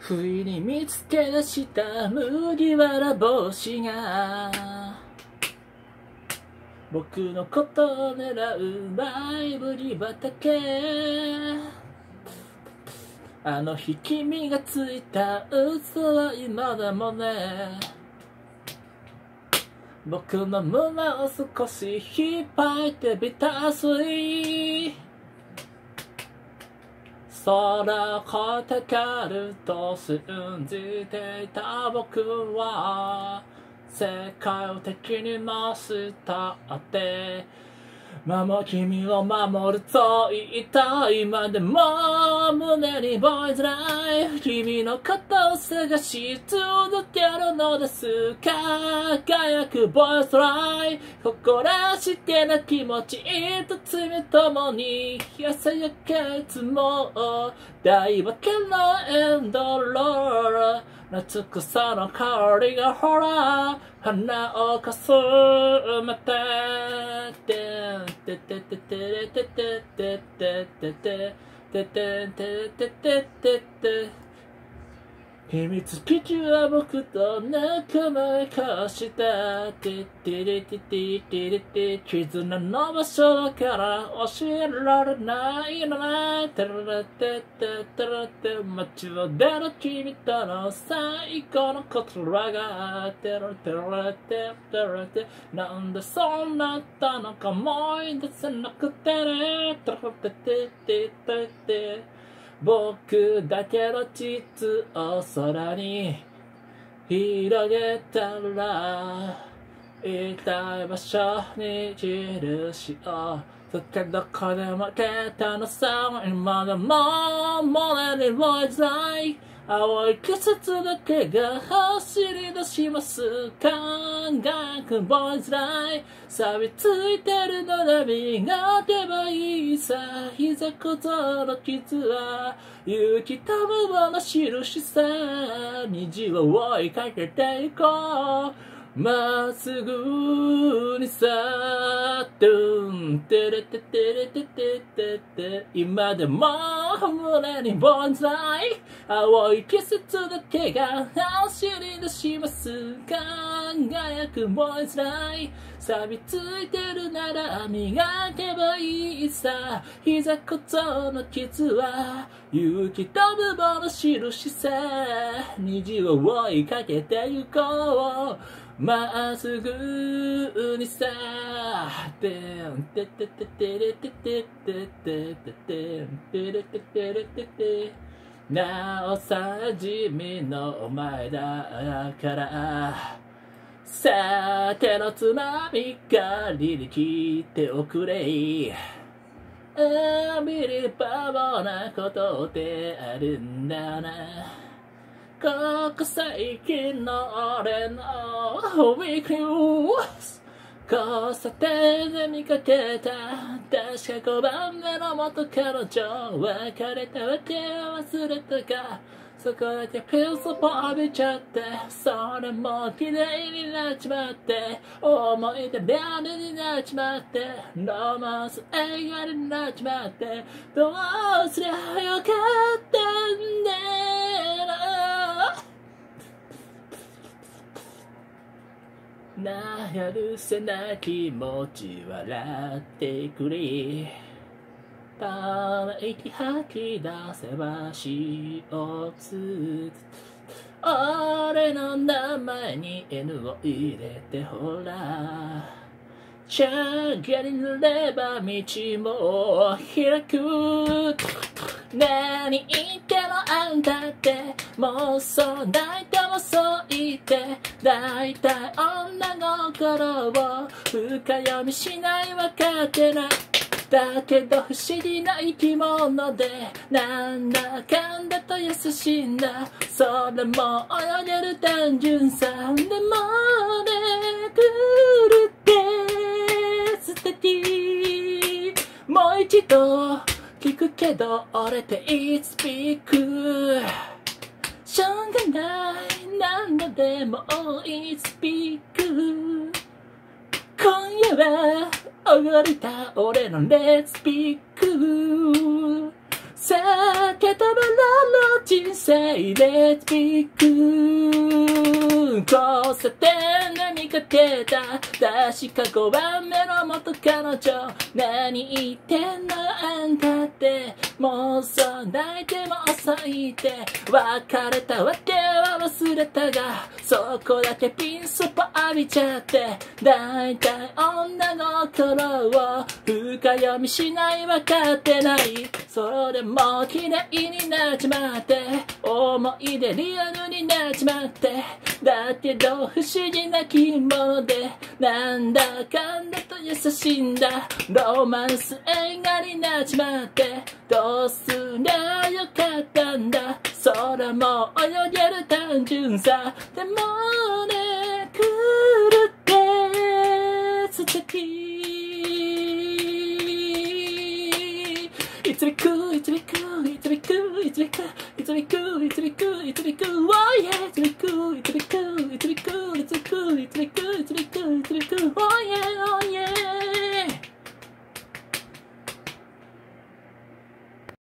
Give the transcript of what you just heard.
不意に見つけ出した麦わら帽子が僕のことを狙う前振り畑。あの日君がついた嘘は今でもね、僕の胸を少し引っ張ってビタスイ。空を越えてかると信じていた僕は世界を敵に回したって君を守ると言った今でも胸にボーイズライフ君のことを探し続けるのです輝くボーイズライフ誇らしげな気持ちと罪ともにさやけいつも大分けのエンドロール夏草の香りがほら花をかすめててててててててててててててて秘密基地は僕と仲間化したててててててて絆の場所だから教えられないのねてらてててらて街を出る君との最高の言葉がてらてらててらてなんでそうなったのか思い出せなくてねてらててててて僕だけの地図を空に広げたら行きたい場所に印をつけどこで負けたのさ今でも胸にボイズライ青い季節だけが走り出します輝くボイズライ錆びついてるので磨けばいいさ膝小僧の傷は勇気と無謀の印さ虹を追いかけていこうまっすぐにさトンテレテテレテテテテ今でも胸にボンザイ青い季節だけが走り出します輝くボイスライ錆びついてるなら磨けばいいさ膝小僧の傷は勇気と無謀の印さ虹を追いかけてゆこうまっすぐにさてんててててれてててててててれててれててなおさ地味のお前だから酒のつまみ代わりに聞いておくれビリバボーなことってあるんだなここ最近の俺のウィークリー交差点で見かけた確か5番目の元彼女別れたわけ忘れたかそこだけピルスを浴びちゃってそれも綺麗になっちまって思い出料理になっちまってロマンス映画になっちまってどうすりゃよかったんだなやるせな気持ち笑ってくれため息吐き出せば CO2 俺の名前に N を入れてほらチャゲに塗れば道も開く何言ってもあんたってもうそう泣いてもそう言って大体女心を深読みしないわかってないだけど不思議な生き物でなんだかんだと優しいんだそれも泳げる単純さでもねクールって素敵もう一度聞くけど俺って It's speak しょうがない何度でも It's speak 今夜は踊りた俺の Let's speak 避けたまらの人生 Let's be cool 交差点で見かけた確か5番目の元彼女何言ってんのあんたってもうそう泣いても遅いて別れたわけは忘れたがそこだけピンスポ浴びちゃってだいたい女心を深読みしない分かってないそれでも綺麗になっちまって思い出リアルになっちまってだけど不思議な気物でなんだかんだと優しいんだロマンス映画になっちまってどうすりゃよかったんだ空も泳げる単純さでもねクールって素敵It's be cool, it's be cool, it's be cool, it's be cool, it's be cool, it's be cool, it's be cool, oh yeah, it's be cool, it's be cool, it's be cool, it's be cool, it's be cool, it's be cool, it's be cool, oh yeah, oh yeah.